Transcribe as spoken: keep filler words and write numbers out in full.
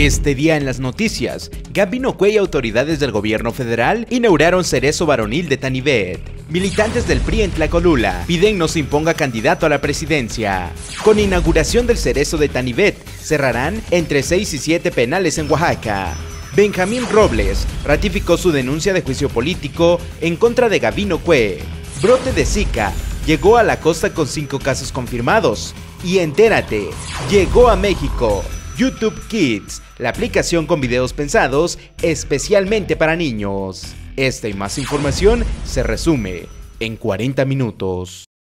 Este día en las noticias, Gabino Cue y autoridades del gobierno federal inauguraron Cerezo Varonil de Tanivet. Militantes del P R I en Tlacolula piden no se imponga candidato a la presidencia. Con inauguración del Cerezo de Tanivet, cerrarán entre seis y siete penales en Oaxaca. Benjamín Robles ratificó su denuncia de juicio político en contra de Gabino Cue. Brote de Zika llegó a la costa con cinco casos confirmados. Y entérate, llegó a México YouTube Kids, la aplicación con videos pensados especialmente para niños. Esta y más información se resume en cuarenta minutos.